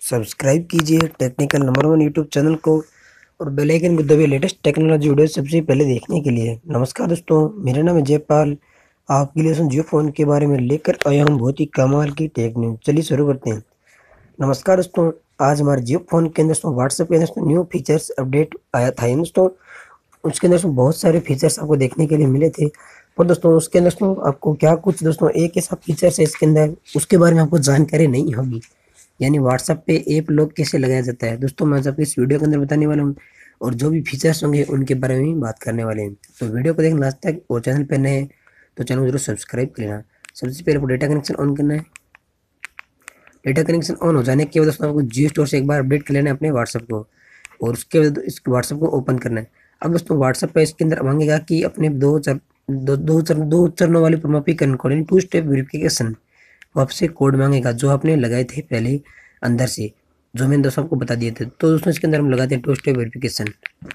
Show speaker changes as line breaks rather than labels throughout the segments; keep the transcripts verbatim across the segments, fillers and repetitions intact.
Subscribe कीजिए technical number one YouTube channel को और बेल आइकन को दबाइए लेटेस्ट टेक्नोलॉजी वीडियो सबसे पहले देखने के लिए। नमस्कार दोस्तों, मेरा नाम है जयपाल। आपके लिए जियो फ़ोन के बारे में लेकर आया हूँ बहुत ही कमाल की टेक न्यूज़। चलिए शुरू करते हैं। नमस्कार दोस्तों, आज हमारे जियो फ़ोन के अंदर दोस्तों व्हाट्सएप के अंदर न्यू फीचर्स अपडेट आया था दोस्तों। उसके अंदर दोस्तों बहुत सारे फीचर्स आपको देखने के लिए मिले थे। और दोस्तों उसके अंदर दोस्तों आपको क्या कुछ दोस्तों एक ऐसा फीचर्स है इसके अंदर, उसके बारे में आपको जानकारी नहीं होगी। यानी व्हाट्सएप पे ऐप लॉक कैसे लगाया जाता है दोस्तों, मैं आपको इस वीडियो के अंदर बताने वाला हूँ। और जो भी फीचर्स होंगे उनके बारे में बात करने वाले हैं। तो वीडियो को देखना लास्ट तक, और चैनल पर नए हैं तो चैनल को जरूर सब्सक्राइब कर लेना। सबसे पहले आपको डेटा कनेक्शन ऑन करना है। डेटा कनेक्शन ऑन हो जाने के बाद दोस्तों आपको जियो स्टोर से एक बार अपडेट कर लेना है अपने व्हाट्सएप को, और उसके बाद इस व्हाट्सएप को ओपन करना है। अब दोस्तों व्हाट्सएप पे इसके अंदर मांगेगा कि अपने दो चर दो दो चर दो चरणों वाले प्रमाणीकरण कोड यानी टू स्टेप वेरिफिकेशन आपसे कोड मांगेगा जो आपने लगाए थे पहले अंदर से, जो मैंने दोस्तों आपको बता दिए थे। तो दोस्तों इसके अंदर हम लगाते हैं टू स्टेप वेरिफिकेशन।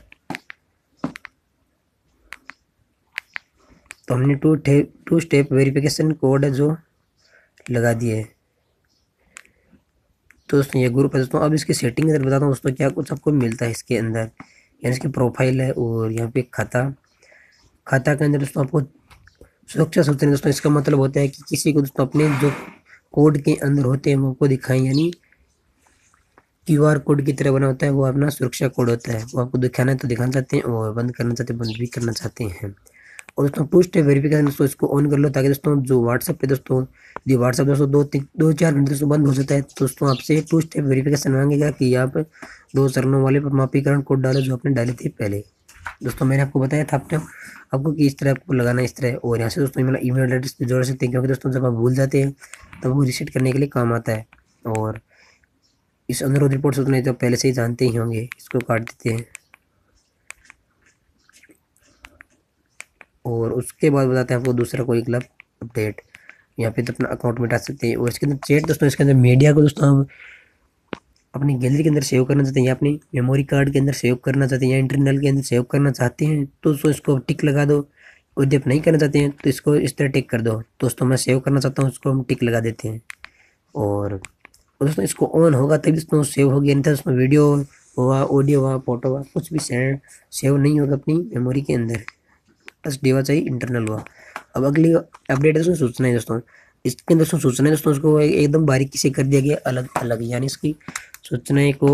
तो हमने two two step verification code है जो लगा दिए है। तो दोस्तों ये ग्रुप है दोस्तों। अब इसकी सेटिंग के अंदर बताता हूँ दोस्तों क्या कुछ आपको मिलता है इसके अंदर। यानी इसकी प्रोफाइल है, और यहाँ पे खाता खाता के अंदर दोस्तों आपको सुरक्षा सूचना दोस्तों। इसका मतलब होता है कि किसी को दोस्तों अपने जो कोड के अंदर होते हैं वो आपको दिखाएं, यानी क्यूआर कोड की तरह बना होता है, वो अपना सुरक्षा कोड होता है। वो आपको दिखाना है तो दिखाना चाहते हैं, और बंद करना चाहते हैं बंद भी करना चाहते हैं। और दोस्तों टू स्टेप वेरिफिकेशन दोस्तों इसको ऑन कर लो, ताकि दोस्तों जो व्हाट्सएप पे दोस्तों जो व्हाट्सएप दोस्तों दो तीन दो चार घंटे दोस्तों बंद हो जाता है, तो दोस्तों आपसे टू स्टेप वेरिफिकेशन मांगेगा कि आप दो चरणों वाले प्रमाणीकरण कोड डालो जो आपने डाले थे पहले। दोस्तों मैंने आपको बताया था आपने आपको कि इस तरह आपको लगाना है, इस तरह। और यहाँ से दोस्तों मेरा ईमेल एड्रेस भी जोड़ सकते हैं, क्योंकि दोस्तों जब आप भूल जाते हैं तब वो रीसेट करने के लिए काम आता है। और इस अनुरोध रिपोर्ट सूचना तो पहले से ही जानते ही होंगे, इसको काट देते हैं। और उसके बाद बताते हैं आपको दूसरा कोई क्लब अपडेट। यहाँ पे तो अपना अकाउंट मिटा सकते हैं। और इसके अंदर चैट दोस्तों, इसके अंदर मीडिया को दोस्तों हम अपनी गैलरी के अंदर सेव करना चाहते हैं, या अपनी मेमोरी कार्ड के अंदर सेव करना चाहते हैं, या इंटरनल के अंदर सेव करना चाहते हैं तो दोस्तों इसको टिक लगा दो। और जब नहीं करना चाहते हैं तो इसको इस तरह टिक कर दो। दोस्तों मैं सेव करना चाहता हूँ, इसको हम टिक लगा देते हैं। और दोस्तों इसको ऑन होगा तभी दोस्तों सेव होगी, नहीं तो उसमें वीडियो हुआ, ऑडियो हुआ, फोटो हुआ, कुछ भी सेव सेव नहीं होगा अपनी मेमोरी के अंदर। बस डेवा चाहिए इंटरनल हुआ। अब अगली अपडेट है दोस्तों सूचना है दोस्तों। इसके अंदर दोस्तों सूचना है दोस्तों उसको एकदम बारीकी से कर दिया गया अलग अलग, यानी इसकी सूचनाएं को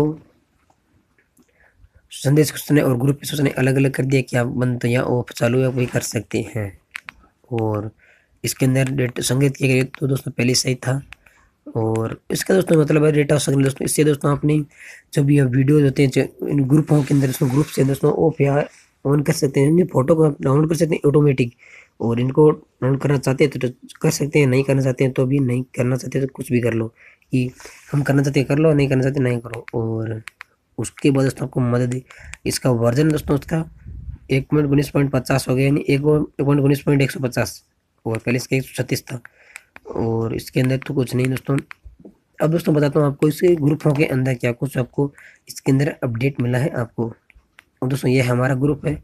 संदेश सूचनाएं और ग्रुप की सूचनाएं अलग अलग कर दिया कि आप बंद या ऑफ चालू या कोई कर सकते हैं। और इसके अंदर डेटा संगीत किया गया तो दोस्तों पहले सही था। और इसका दोस्तों मतलब है डेटा संग्रह दोस्तों। इससे दोस्तों अपनी जो भी वीडियोज होते हैं इन ग्रुपों के अंदर दोस्तों ग्रुप से दोस्तों ऑफ या ऑन कर सकते हैं। फोटो को डाउनलोड कर सकते हैं ऑटोमेटिक, और इनको डाउनलोड करना चाहते हैं तो कर सकते हैं, नहीं करना चाहते हैं तो भी नहीं करना चाहते तो कुछ भी कर लो, कि हम करना चाहते हैं कर लो, नहीं करना चाहते नहीं करो। और उसके बाद दोस्तों आपको मदद इसका वर्जन दोस्तों उसका एक पॉइंट उन्नीस पॉइंट पचास हो गया, यानी एक पॉइंट उन्नीस पॉइंट एक सौ पचास, और पहले इसका एक सौ छत्तीस था। और इसके अंदर तो कुछ नहीं दोस्तों। अब दोस्तों बताता हूँ आपको इसके ग्रुपों के अंदर क्या कुछ आपको इसके अंदर अपडेट मिला है आपको। और दोस्तों ये हमारा ग्रुप है।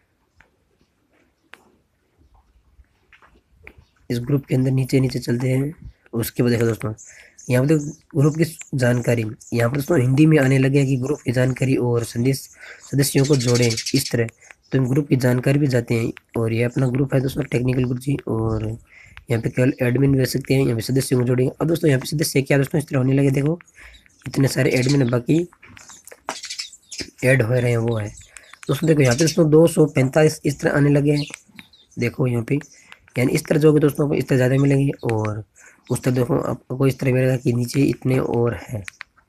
इस ग्रुप के अंदर नीचे नीचे चलते हैं। उसके बाद देखो दोस्तों यहाँ पर तो ग्रुप की जानकारी यहाँ पर दोस्तों हिंदी में आने लगे कि ग्रुप की जानकारी और संदेश सदस्यों को जोड़ें इस तरह। तो हम ग्रुप की जानकारी भी जाते हैं। और ये अपना ग्रुप है दोस्तों टेक्निकल गुरु जी। और यहाँ पे केवल एडमिन रह सकते हैं, यहाँ पे सदस्यों को जोड़ेंगे। अब दोस्तों यहाँ पे सदस्य क्या दोस्तों इस तरह होने लगे, देखो इतने सारे एडमिन है, बाकी ऐड हो रहे हैं वो है दोस्तों। देखो यहाँ पे दोस्तों दो सौ पैंतालीस इस तरह आने लगे हैं, देखो यहाँ पे। यानी इस तरह जो दोस्तों को इस तरह ज़्यादा मिलेंगे, और उस तरह देखो आपको इस तरह मिलेगा कि नीचे इतने और है।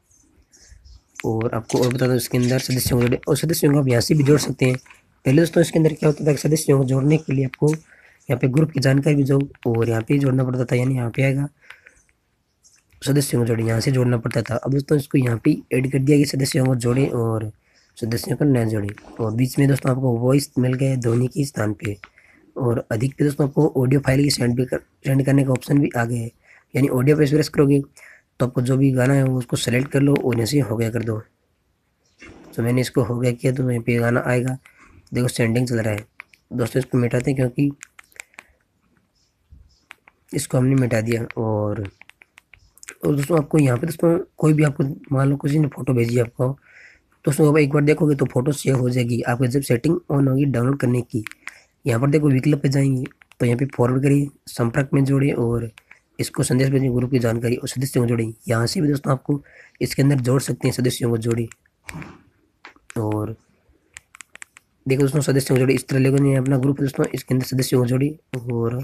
और आपको और बता दो इसके अंदर सदस्यों को जोड़े, और सदस्यों को आप यहाँ से भी जोड़ सकते हैं। पहले दोस्तों इसके अंदर क्या होता था कि सदस्यों को जोड़ने के लिए आपको यहाँ पे ग्रुप की जानकारी भी जो और यहाँ पे जोड़ना पड़ता था, यानी यहाँ पे आएगा सदस्यों को जोड़े, यहाँ से जोड़ना पड़ता था। अब दोस्तों इसको यहाँ पे ऐड कर दिया कि सदस्यों को जोड़े और सदस्यों को न जोड़े। और बीच में दोस्तों आपको वॉइस मिल गया ध्वनि के स्थान पे। और अधिक पे दोस्तों आपको ऑडियो फाइल की सेंड भी कर सेंड करने का ऑप्शन भी आ गया है। यानी ऑडियो पे प्रेस करोगे तो आपको जो भी गाना है वो उसको सेलेक्ट कर लो और यहाँ से हो गया कर दो। तो मैंने इसको हो गया किया तो वहीं पे गाना आएगा, देखो सेंडिंग चल रहा है। दोस्तों इसको मिटाते हैं क्योंकि इसको हमने मिटा दिया। और और दोस्तों आपको यहाँ पे दोस्तों कोई भी आपको मान लो किसी ने फोटो भेजी आपको, दोस्तों अब एक बार देखोगे तो फोटो सेव हो जाएगी। आपको जब सेटिंग ऑन होगी डाउनलोड करने की, यहाँ पर देखो विकल्प पे जाएंगे तो यहाँ पे फॉरवर्ड करिए, संपर्क में जोड़े और इसको संदेश भेजिए, ग्रुप की जानकारी और सदस्यों को जोड़े। यहाँ से भी दोस्तों आपको इसके अंदर जोड़ सकते हैं, सदस्यों को जोड़े। और देखो दोस्तों सदस्यों को जोड़े, इस तरह लेकर अपना ग्रुप दोस्तों इसके अंदर सदस्यों को जोड़ी, और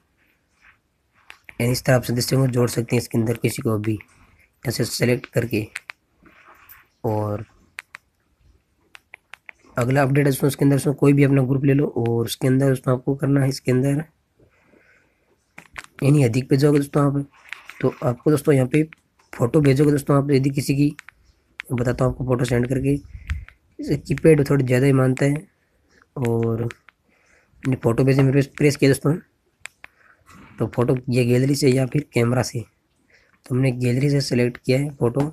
यानी इस तरह आप सदस्यों को जोड़ सकते हैं इसके अंदर किसी को भी ऐसे सेलेक्ट करके। और अगला अपडेट है दोस्तों इसके अंदर दोस्तों कोई भी अपना ग्रुप ले लो और उसके अंदर दोस्तों आपको करना है इसके अंदर यानी अधिक पे जाओगे दोस्तों आप, तो आपको दोस्तों यहाँ पे फोटो भेजोगे दोस्तों आप, यदि किसी की, बताता हूँ आपको फोटो सेंड करके। इसे कीपैड थोड़ी ज़्यादा ही मानता है। और फ़ोटो भेजे में प्रेस किया दोस्तों तो फ़ोटो ये गैलरी से या फिर कैमरा से, तो हमने गैलरी से सेलेक्ट किया है फ़ोटो।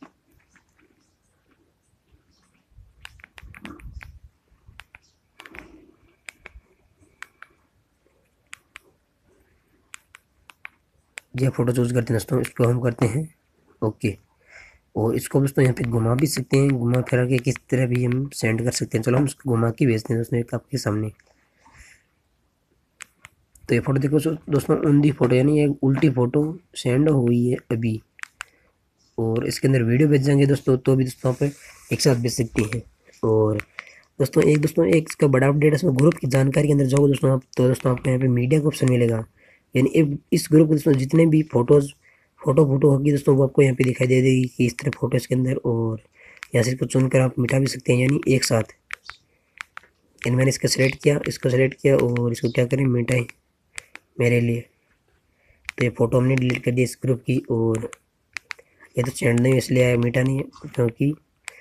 ये फ़ोटो चूज़ करते हैं दोस्तों, इसको हम करते हैं ओके। और इसको दोस्तों यहाँ पे घुमा भी सकते हैं, घुमा फिरा के किस तरह भी हम सेंड कर सकते हैं। चलो हम इसको घुमा के भेजते हैं दोस्तों एक आपके सामने। तो ये फ़ोटो देखो दोस्तों ऊंधी फ़ोटो यानी एक उल्टी फ़ोटो सेंड हुई है अभी। और इसके अंदर वीडियो भेज जाएंगे दोस्तों तो भी दोस्तों आप एक साथ भेज सकते हैं। और दोस्तों एक दोस्तों एक इसका बड़ा अपडेट है, इसमें ग्रुप की जानकारी के अंदर जाओगे दोस्तों आप, तो दोस्तों आपको यहाँ पे मीडिया का ऑप्शन मिलेगा। यानी इस ग्रुप के दोस्तों जितने भी फोटोज़ फोटो फोटो होगी दोस्तों वो आपको यहाँ पे दिखाई दे देगी कि इस तरह फोटो इसके अंदर। और यहाँ से इसको चुनकर आप मिटा भी सकते हैं यानी एक साथ। यानी मैंने इसका सेलेक्ट किया, इसको सेलेक्ट किया और इसको क्या करें मिटाएं मेरे लिए। तो ये फ़ोटो हमने डिलीट कर दी इस ग्रुप की। और ये तो चैंड नहीं इसलिए आया, मिटा नहीं है, क्योंकि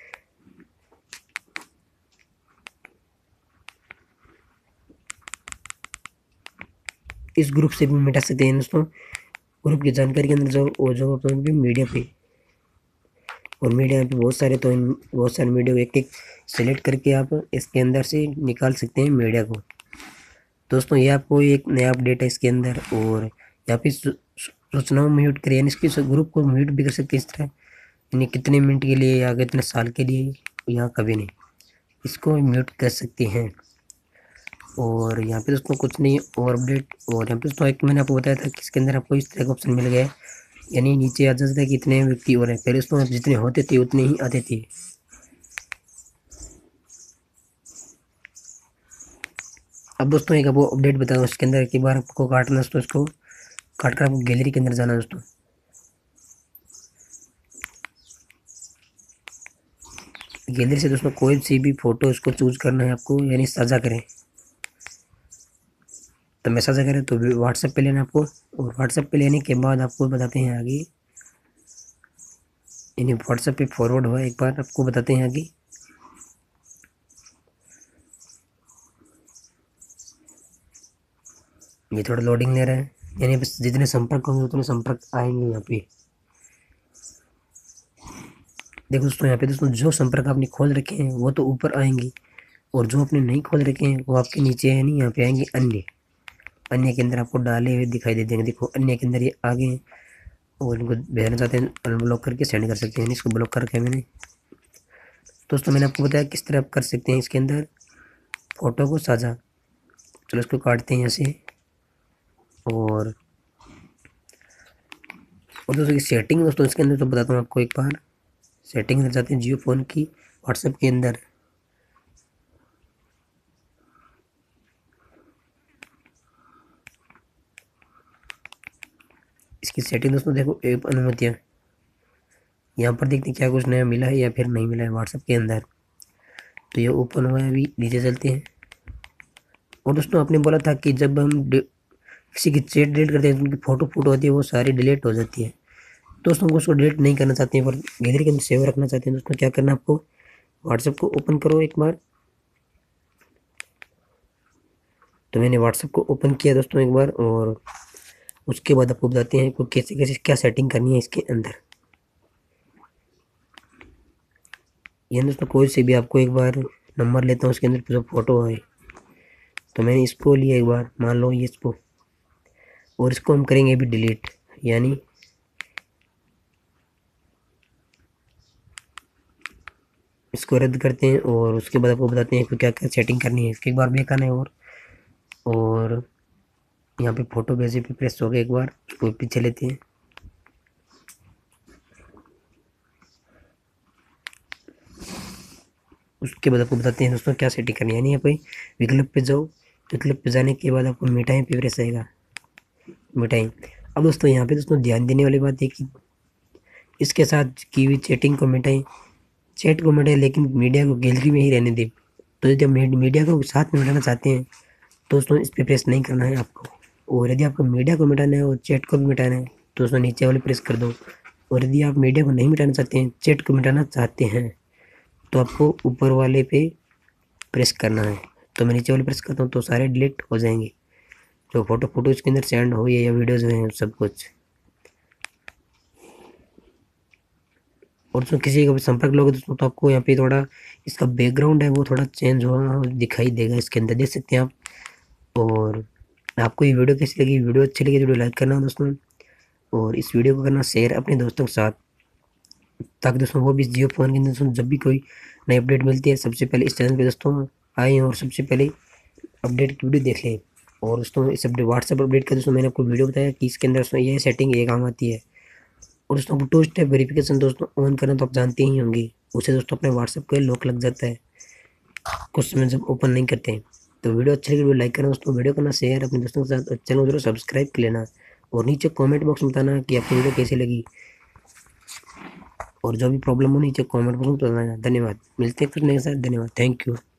इस ग्रुप से भी मिटा सकते हैं दोस्तों। ग्रुप की जानकारी के अंदर जाओ और जो अपन भी मीडिया पे, और मीडिया पे बहुत सारे, तो इन बहुत सारे मीडिया को एक एक सेलेक्ट करके आप इसके अंदर से निकाल सकते हैं मीडिया को। दोस्तों ये आपको एक नया अपडेट है इसके अंदर। और यहाँ पे सूचनाओं म्यूट करिए, यानी इसके ग्रुप को म्यूट भी कर सकते हैं इस तरह, यानी कितने मिनट के लिए या कितने साल के लिए, या कभी नहीं, इसको म्यूट कर सकते हैं। और यहाँ पे दोस्तों कुछ नहीं और अपडेट। और यहाँ पे दोस्तों एक मैंने आपको बताया था कि इसके अंदर आपको इस तरह का ऑप्शन मिल गया है, यानी नीचे आ जाता है कि इतने व्यक्ति हो रहे हैं। पहले दोस्तों जितने होते थे उतने ही आते थे। अब दोस्तों एक आपको अपडेट बताऊँ इसके अंदर, एक बार आपको काटना दोस्तों, इसको काट कर आपको गैलरी के अंदर जाना दोस्तों। गैलरी से दोस्तों कोई सी भी फोटो इसको चूज करना है आपको, यानी साझा करें। तो मैं साझा करें तो व्हाट्सएप पे लेना आपको, और व्हाट्सएप पे लेने के बाद आपको बताते हैं आगे, यानी व्हाट्सएप पे फॉरवर्ड हुआ एक बार आपको बताते हैं आगे। ये थोड़ा लोडिंग ले रहा है, यानी बस जितने संपर्क होंगे उतने संपर्क आएंगे यहाँ पे। देखो दोस्तों यहाँ पे दोस्तों जो संपर्क आपने खोल रखे हैं वो तो ऊपर आएंगे, और जो आपने नहीं खोल रखे हैं वो आपके नीचे है नहीं, यहाँ पे आएंगे अन्य। अन्य के अंदर आपको डाले हुए दिखाई दे देंगे। देखो अन्य के अंदर ये आगे हैं, और इनको भेजना चाहते हैं अनब्लॉक करके सेंड कर सकते हैं। इसको ब्लॉक करके मैंने दोस्तों मैंने आपको बताया किस तरह आप कर सकते हैं इसके अंदर फ़ोटो को साझा। चलो इसको काटते हैं यहाँ से। और और दोस्तों की सेटिंग दोस्तों इसके अंदर तो बताता हूँ आपको एक बार। सेटिंग अंदर जाते हैं जियो फ़ोन की, व्हाट्सएप के अंदर। इसकी सेटिंग दोस्तों देखो ऐप अनुमतियाँ, यहाँ पर देखते हैं क्या कुछ नया मिला है या फिर नहीं मिला है व्हाट्सएप के अंदर। तो ये ओपन हुआ है, अभी नीचे चलते हैं। और दोस्तों आपने बोला था कि जब हम किसी की चैट डिलीट करते हैं तो उनकी फ़ोटो फोटो होती है वो सारी डिलीट हो जाती है। दोस्तों को उसको डिलीट नहीं करना चाहते हैं पर गैलरी के अंदर सेव रखना चाहते हैं दोस्तों, क्या करना आपको, व्हाट्सएप को ओपन करो एक बार। तो मैंने व्हाट्सएप को ओपन किया दोस्तों एक बार, और उसके बाद आपको बताते हैं को कैसे कैसे क्या सेटिंग करनी है इसके अंदर। ये दोस्तों कोई से भी आपको एक बार नंबर लेता हूँ, उसके अंदर जो फ़ोटो है, तो मैंने इसको लिया एक बार, मान लो ये इसको, और इसको हम करेंगे अभी डिलीट। यानी इसको रद्द करते हैं और उसके बाद आपको बताते हैं कि क्या क्या सेटिंग करनी है। इसके एक बार बैक आना है और और यहाँ पे फोटो बेसिक पे प्रेस हो गया, एक बार उसको पीछे लेते हैं। उसके बाद आपको बताते हैं दोस्तों क्या सेटिंग करनी है। यानी यहाँ पे विकल्प पे जाओ, विकल्प पे जाने के बाद आपको मिठाई पे प्रेस आएगा, मिठाई। अब दोस्तों यहाँ पे दोस्तों ध्यान देने वाली बात है कि इसके साथ की हुई चैटिंग को मिटाएं, चैट को मिटाएं, लेकिन मीडिया को गैलरी में ही रहने दें। तो यदि आप मीडिया को साथ में मिटाना चाहते हैं तो दोस्तों इस पर प्रेस नहीं करना है आपको। और यदि आपको मीडिया को मिटाना है और चैट को भी मिटाना है तो दोस्तों नीचे वाले प्रेस कर दो। और यदि आप मीडिया को नहीं मिटाना चाहते हैं, चैट को मिटाना चाहते हैं, तो आपको ऊपर वाले पे प्रेस करना है। तो मैं नीचे वाले प्रेस करता हूँ तो सारे डिलीट हो जाएंगे, जो फोटो फोटो इसके अंदर सेंड हो या वीडियोज़ हैं सब कुछ। और दोस्तों किसी का भी संपर्क लोगे दोस्तों तो आपको यहाँ पे थोड़ा इसका बैकग्राउंड है वो थोड़ा चेंज हुआ दिखाई देगा, इसके अंदर देख सकते हैं आप। और आपको ये वीडियो कैसी लगी, वीडियो अच्छी लगी तो वीडियो लाइक करना दोस्तों, और इस वीडियो को करना शेयर अपने दोस्तों के साथ, ताकि दोस्तों वो भी जियो फोन के अंदर दोस्तों जब भी कोई नई अपडेट मिलती है सबसे पहले इस चैनल पे दोस्तों आए और सबसे पहले अपडेट की वीडियो देख लें। और दोस्तों इस अपडेट व्हाट्सएप अपडेट का दोस्तों मैंने आपको वीडियो बताया कि इसके अंदर दोस्तों ये सेटिंग ये काम आती है। और दोस्तों टू स्टेप वेरिफिकेशन दोस्तों ऑन करना तो आप जानते ही होंगे, उसे दोस्तों अपने व्हाट्सएप को लॉक लग जाता है कुछ समय जब ओपन नहीं करते हैं। तो वीडियो अच्छी लगी वीडियो लाइक करना दोस्तों, वीडियो करना शेयर अपने दोस्तों के साथ, चैनल जरूर सब्सक्राइब कर लेना। और नीचे कमेंट बॉक्स में बताना कि आपको वीडियो कैसी लगी, और जो भी प्रॉब्लम हो नीचे कमेंट बॉक्स में बताना। धन्यवाद, मिलते हैं फिर नए साथ, धन्यवाद, थैंक यू।